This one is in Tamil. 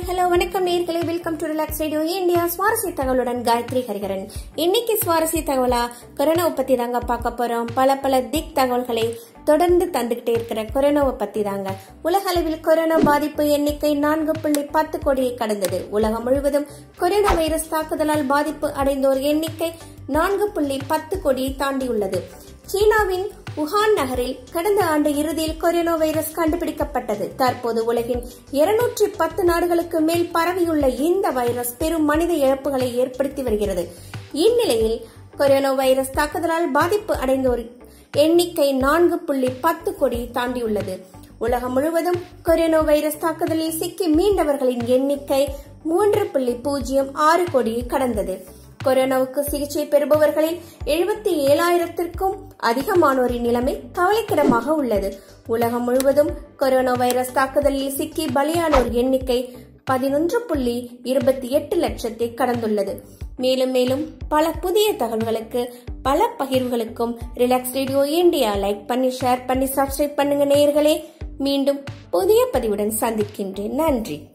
ஹலோ வணக்கம் நேயர்களே, welcome to relax radio India. சுவாரஸ்ய தகவலுடன் காயத்ரி ஹரிஹரன். இன்னைக்கு சுவாரஸ்ய தகவலா கொரோனாவை பத்தி தாங்க பார்க்க போறோம். பல திக் தகவல்களை தொடர்ந்து தந்துகிட்டே இருக்கிற கொரோனாவை பத்தி தாங்க. உலக அளவில் கொரோனா பாதிப்பு எண்ணிக்கை 4.10 கோடியை கடந்தது. உலகம் முழுவதும் கொரோனா வைரஸ் தாக்குதலால் பாதிப்பு அடைந்தோர் எண்ணிக்கை 4.10 கோடியை தாண்டியுள்ளது. சீனாவின் வுஹான் நகரில் கடந்த ஆண்டு இறுதியில் கொரோனா வைரஸ் கண்டுபிடிக்கப்பட்டது. தற்போது உலகின் 210 நாடுகளுக்கு மேல் பரவியுள்ள இந்த வைரஸ் பெரும் மனித இழப்புகளை ஏற்படுத்தி வருகிறது. இந்நிலையில் கொரோனா வைரஸ் தாக்குதலால் பாதிப்பு அடைந்தோர் எண்ணிக்கை 4.10 கோடியை தாண்டியுள்ளது. உலகம் முழுவதும் கொரோனா வைரஸ் தாக்குதலில் சிக்கி மீண்டவர்களின் எண்ணிக்கை 3.06 கோடியை கடந்தது. கொரோனாவுக்கு சிகிச்சை பெறுபவர்களில் 77,000த்திற்கும் அதிகமானோரின் நிலைமை கவலைக்கிடமாக உள்ளது. உலகம் முழுவதும் கொரோனா வைரஸ் தாக்குதலில் சிக்கி பலியானோர் எண்ணிக்கை 11.28 லட்சத்தை கடந்துள்ளது. மேலும் பல புதிய தகவல்களுக்கு பல பகிர்வுகளுக்கும் ரிலாக்ஸ் ரேடியோ இந்தியா லைக் பண்ணி, ஷேர் பண்ணி, சப்ஸ்கிரைப் பண்ணுங்க நேயர்களே. மீண்டும் புதிய பதிவுடன் சந்திக்கின்றேன். நன்றி.